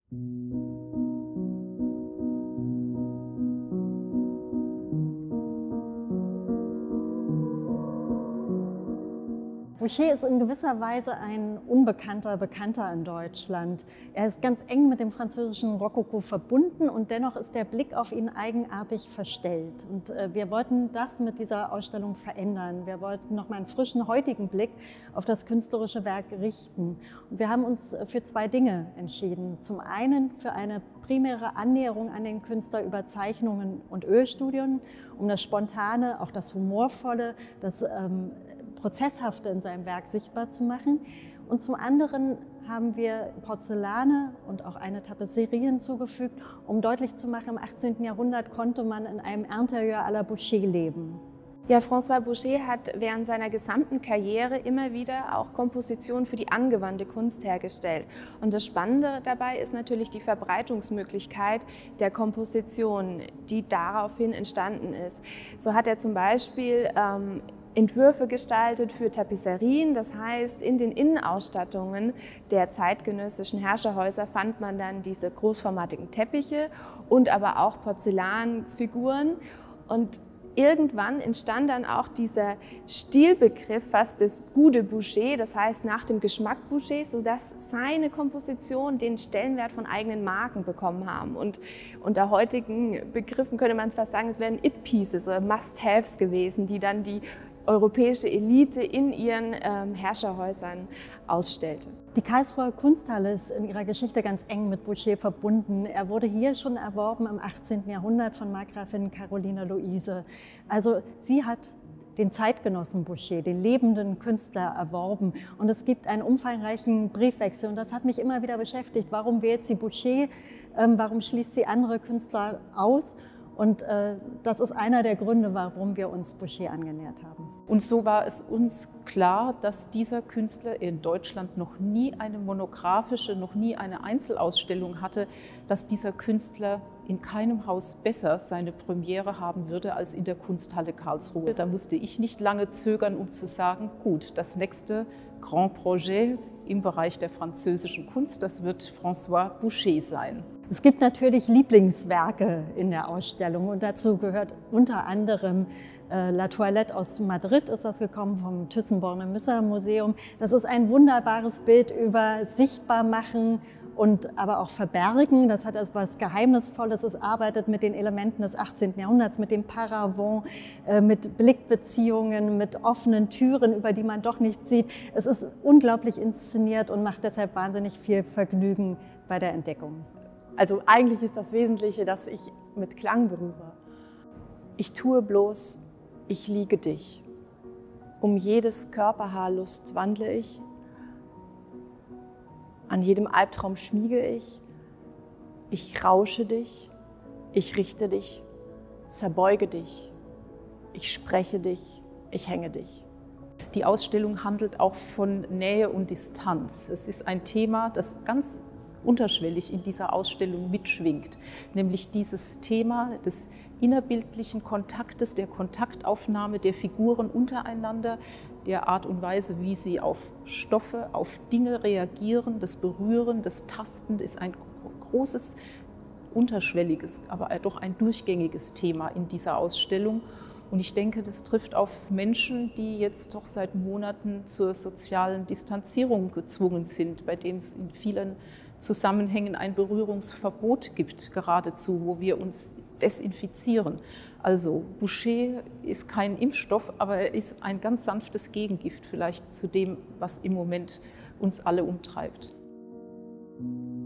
Boucher ist in gewisser Weise ein unbekannter Bekannter in Deutschland. Er ist ganz eng mit dem französischen Rokoko verbunden und dennoch ist der Blick auf ihn eigenartig verstellt. Und wir wollten das mit dieser Ausstellung verändern. Wir wollten nochmal einen frischen, heutigen Blick auf das künstlerische Werk richten. Und wir haben uns für zwei Dinge entschieden. Zum einen für eine primäre Annäherung an den Künstler über Zeichnungen und Ölstudien, um das Spontane, auch das Humorvolle, das Prozesshafte in seinem Werk sichtbar zu machen. Und zum anderen haben wir Porzellane und auch eine Tapisserie hinzugefügt, um deutlich zu machen, im 18. Jahrhundert konnte man in einem Interieur à la Boucher leben. Ja, François Boucher hat während seiner gesamten Karriere immer wieder auch Kompositionen für die angewandte Kunst hergestellt. Und das Spannende dabei ist natürlich die Verbreitungsmöglichkeit der Komposition, die daraufhin entstanden ist. So hat er zum Beispiel Entwürfe gestaltet für Tapisserien, das heißt, in den Innenausstattungen der zeitgenössischen Herrscherhäuser fand man dann diese großformatigen Teppiche und aber auch Porzellanfiguren. Und irgendwann entstand dann auch dieser Stilbegriff fast des Goût de Boucher, das heißt nach dem Geschmack Bouchers, sodass seine Kompositionen den Stellenwert von eigenen Marken bekommen haben. Und unter heutigen Begriffen könnte man fast sagen, es wären It-Pieces oder Must-Haves gewesen, die dann die europäische Elite in ihren Herrscherhäusern ausstellte. Die Karlsruher Kunsthalle ist in ihrer Geschichte ganz eng mit Boucher verbunden. Er wurde hier schon erworben im 18. Jahrhundert von Markgrafin Caroline Luise. Also sie hat den Zeitgenossen Boucher, den lebenden Künstler, erworben. Und es gibt einen umfangreichen Briefwechsel. Und das hat mich immer wieder beschäftigt. Warum wählt sie Boucher? Warum schließt sie andere Künstler aus? Und das ist einer der Gründe, warum wir uns Boucher angenähert haben. Und so war es uns klar, dass dieser Künstler in Deutschland noch nie eine monographische, noch nie eine Einzelausstellung hatte, dass dieser Künstler in keinem Haus besser seine Premiere haben würde als in der Kunsthalle Karlsruhe. Da musste ich nicht lange zögern, um zu sagen, gut, das nächste Grand Projet im Bereich der französischen Kunst, das wird François Boucher sein. Es gibt natürlich Lieblingswerke in der Ausstellung und dazu gehört unter anderem La Toilette aus Madrid, ist das gekommen vom Thyssen-Bornemisza-Museum. Das ist ein wunderbares Bild über Sichtbarmachen und aber auch Verbergen. Das hat etwas Geheimnisvolles. Es arbeitet mit den Elementen des 18. Jahrhunderts, mit dem Paravent, mit Blickbeziehungen, mit offenen Türen, über die man doch nichts sieht. Es ist unglaublich inszeniert und macht deshalb wahnsinnig viel Vergnügen bei der Entdeckung. Also eigentlich ist das Wesentliche, dass ich mit Klang berühre. Ich tue bloß, ich liege dich. Um jedes Körperhaar Lust wandle ich. An jedem Albtraum schmiege ich. Ich rausche dich. Ich richte dich. Zerbeuge dich. Ich spreche dich. Ich hänge dich. Die Ausstellung handelt auch von Nähe und Distanz. Es ist ein Thema, das ganz unterschwellig in dieser Ausstellung mitschwingt, nämlich dieses Thema des innerbildlichen Kontaktes, der Kontaktaufnahme der Figuren untereinander, der Art und Weise, wie sie auf Stoffe, auf Dinge reagieren, das Berühren, das Tasten ist ein großes, unterschwelliges, aber doch ein durchgängiges Thema in dieser Ausstellung. Und ich denke, das trifft auf Menschen, die jetzt doch seit Monaten zur sozialen Distanzierung gezwungen sind, bei dem es in vielen Zusammenhängen ein Berührungsverbot gibt, geradezu, wo wir uns desinfizieren. Also Boucher ist kein Impfstoff, aber er ist ein ganz sanftes Gegengift vielleicht zu dem, was im Moment uns alle umtreibt.